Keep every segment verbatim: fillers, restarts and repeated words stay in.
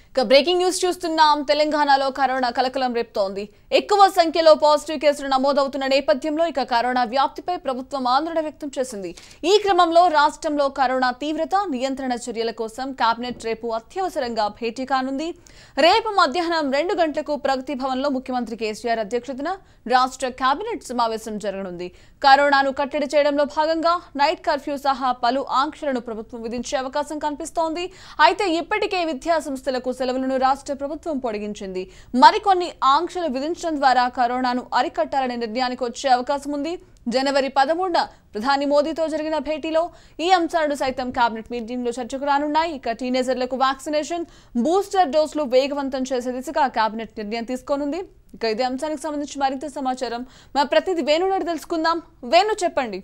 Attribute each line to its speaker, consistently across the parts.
Speaker 1: ఇక breaking news చూస్తున్నాం. తెలంగాణలో కరోనా కలకలం రేపుతోంది. ఎక్కువ సంఖ్యలో పాజిటివ్ కేసులు నమోదవుతున్న నేపథ్యంలో ఇక కరోనా వ్యాప్తిపై ప్రభుత్వం ఆందోళన వ్యక్తం చేసింది. ఈ క్రమంలో రాష్ట్రంలో కరోనా తీవ్రత నియంత్రణ చర్యల కోసం కేబినెట్ రేపు అత్యవసరంగా భేటీ కానుంది. రేపు మధ్యాహ్నం రెండు గంటలకు ప్రగతి భవన్లో ముఖ్యమంత్రి కేసీఆర్ అధ్యక్షతన రాష్ట్ర కేబినెట్ సమావేశం జరగనుంది. కరోనాను కట్టడి చేయడంలో భాగంగా నైట్ కర్ఫ్యూ సహా పలు ఆంక్షలను ప్రభుత్వం విధించే అవకాశం కనిపిస్తోంది. అయితే ఇప్పటికే విద్యా సంస్థలకు సెలవులను రాష్ట్ర ప్రభుత్వం పొడిగించింది. మరికొన్ని ఆంక్షలు విధించడం ద్వారా కరోనాను అరికట్టాలనే నిర్ణయానికి వచ్చే అవకాశం ఉంది. జనవరి పదమూడున ప్రధాని మోదీతో జరిగిన భేటీలో ఈ అంశాలను సైతం కేబినెట్ మీటింగ్ లో చర్చకు రానున్నాయి. ఇక టీనేజర్లకు వ్యాక్సినేషన్, బూస్టర్ డోసులు వేగవంతం చేసే దిశగా కేబినెట్ నిర్ణయం తీసుకోనుంది. ఇక ఇదే అంశానికి సంబంధించి మరింత సమాచారం మా ప్రతినిధి వేణు నాడు తెలుసుకుందాం. వేణు, చెప్పండి.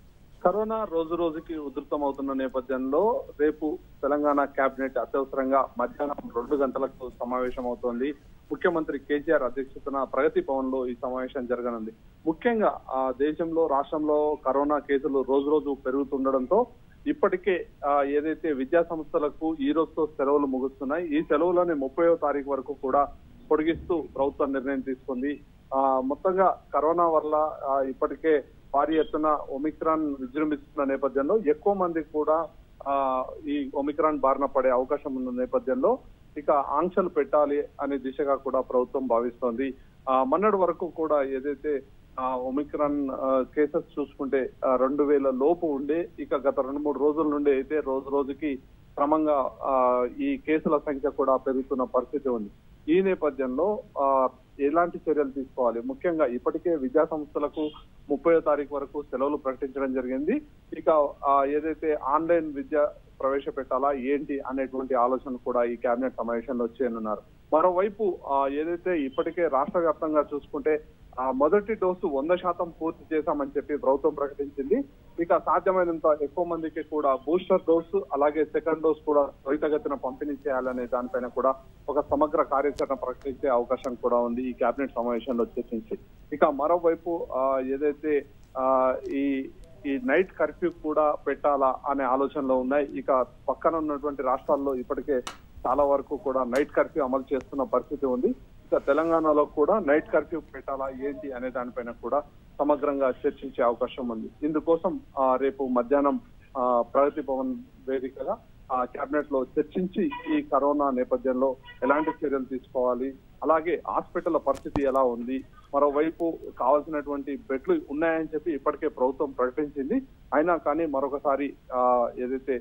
Speaker 2: కరోనా రోజు రోజుకి ఉధృతమవుతున్న నేపథ్యంలో రేపు తెలంగాణ కేబినెట్ అత్యవసరంగా మధ్యాహ్నం రెండు గంటలకు సమావేశం అవుతోంది. ముఖ్యమంత్రి కేసీఆర్ అధ్యక్షతన ప్రగతి భవన్ లో ఈ సమావేశం జరగనుంది. ముఖ్యంగా ఆ దేశంలో రాష్ట్రంలో కరోనా కేసులు రోజు రోజు పెరుగుతుండడంతో ఇప్పటికే ఏదైతే విద్యా సంస్థలకు ఈ రోజుతో సెలవులు ముగుస్తున్నాయి. ఈ సెలవులని ముప్పైవ తారీఖు వరకు కూడా పొడిగిస్తూ ప్రభుత్వం నిర్ణయం తీసుకుంది. ఆ మొత్తంగా కరోనా వల్ల ఇప్పటికే భారీ ఎత్తున ఒమిక్రాన్ విజృంభిస్తున్న నేపథ్యంలో ఎక్కువ మంది కూడా ఆ ఈ ఒమిక్రాన్ బారిన పడే అవకాశం ఉన్న నేపథ్యంలో ఇక ఆంక్షలు పెట్టాలి అనే దిశగా కూడా ప్రభుత్వం భావిస్తోంది. ఆ మొన్నటి వరకు కూడా ఏదైతే ఆ ఒమిక్రాన్ కేసెస్ చూసుకుంటే రెండు వేల లోపు ఉండే, ఇక గత రెండు మూడు రోజుల నుండి అయితే రోజు రోజుకి క్రమంగా ఆ ఈ కేసుల సంఖ్య కూడా పెరుగుతున్న పరిస్థితి ఉంది. ఈ నేపథ్యంలో ఆ ఎలాంటి చర్యలు తీసుకోవాలి, ముఖ్యంగా ఇప్పటికే విద్యా సంస్థలకు ముప్పై తారీఖు వరకు సెలవులు ప్రకటించడం జరిగింది. ఇక ఏదైతే ఆన్లైన్ విద్య ప్రవేశపెట్టాలా ఏంటి అనేటువంటి ఆలోచన కూడా ఈ కేబినెట్ సమావేశంలో చేయనున్నారు. మరోవైపు ఏదైతే ఇప్పటికే రాష్ట్ర వ్యాప్తంగా చూసుకుంటే ఆ మొదటి డోసు వంద శాతం పూర్తి చేశామని చెప్పి ప్రభుత్వం ప్రకటించింది. ఇక సాధ్యమైనంత ఎక్కువ మందికి కూడా బూస్టర్ డోసు అలాగే సెకండ్ డోస్ కూడా త్వరితగతిన పంపిణీ చేయాలనే దానిపైన కూడా ఒక సమగ్ర కార్యాచరణ ప్రకటించే అవకాశం కూడా ఉంది ఈ కేబినెట్ సమావేశంలో చర్చించి. ఇక మరోవైపు ఆ ఏదైతే ఆ ఈ ఈ నైట్ కర్ఫ్యూ కూడా పెట్టాలా అనే ఆలోచనలో ఉన్నాయి. ఇక పక్కన ఉన్నటువంటి రాష్ట్రాల్లో ఇప్పటికే చాలా వరకు కూడా నైట్ కర్ఫ్యూ అమలు చేస్తున్న పరిస్థితి ఉంది. ఇక తెలంగాణలో కూడా నైట్ కర్ఫ్యూ పెట్టాలా ఏంటి అనే దానిపైన కూడా సమగ్రంగా చర్చించే అవకాశం ఉంది. ఇందుకోసం ఆ రేపు మధ్యాహ్నం ఆ ప్రగతి భవన్ వేదికగా ఆ కేబినెట్ లో చర్చించి ఈ కరోనా నేపథ్యంలో ఎలాంటి చర్యలు తీసుకోవాలి, అలాగే హాస్పిటల్ పరిస్థితి ఎలా ఉంది, మరోవైపు కావాల్సినటువంటి బెడ్లు ఉన్నాయని చెప్పి ఇప్పటికే ప్రభుత్వం ప్రకటించింది. అయినా కానీ మరొకసారి ఆ ఏదైతే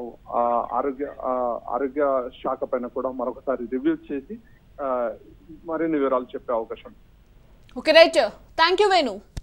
Speaker 2: ఆరోగ్య ఆరోగ్య శాఖ పైన కూడా మరొకసారి రివ్యూ చేసి ఆ మరిన్ని వివరాలు చెప్పే అవకాశం.
Speaker 1: Okay, right. Thank you Venu.